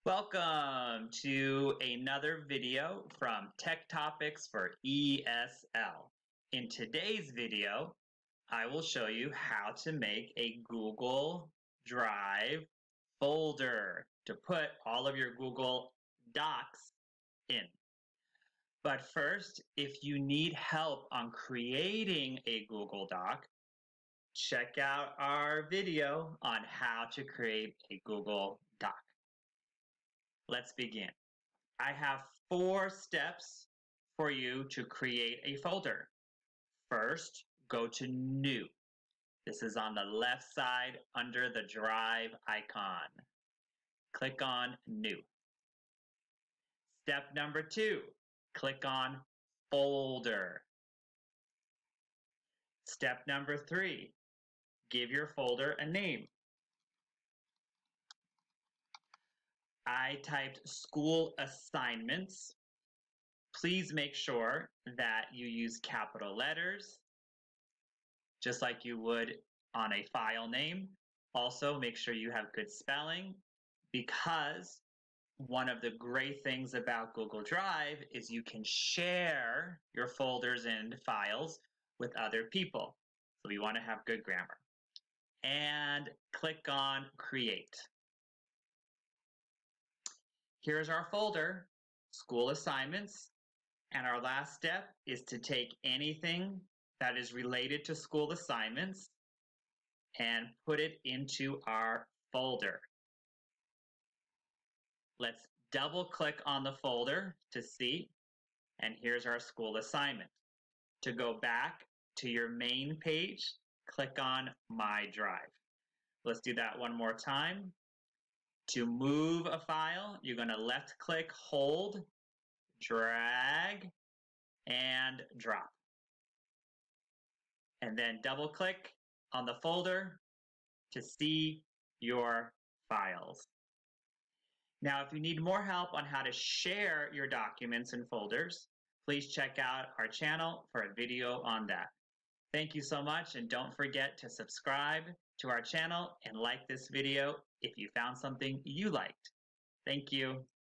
Welcome to another video from Tech Topics for ESL. In today's video, I will show you how to make a Google Drive folder to put all of your Google Docs in. But first, if you need help on creating a Google Doc, check out our video on how to create a Google Doc. Let's begin. I have 4 steps for you to create a folder. First, go to New. This is on the left side under the Drive icon. Click on New. Step number 2, click on Folder. Step number 3, give your folder a name. I typed school assignments. Please make sure that you use capital letters, just like you would on a file name. Also, make sure you have good spelling, because one of the great things about Google Drive is you can share your folders and files with other people. So we want to have good grammar. And click on Create. Here's our folder, School Assignments. And our last step is to take anything that is related to school assignments and put it into our folder. Let's double click on the folder to see, and here's our school assignment. To go back to your main page, click on My Drive. Let's do that one more time. To move a file, you're going to left click, hold, drag, and drop. And then double click on the folder to see your files. Now, if you need more help on how to share your documents and folders, please check out our channel for a video on that. Thank you so much, and don't forget to subscribe to our channel and like this video if you found something you liked. Thank you.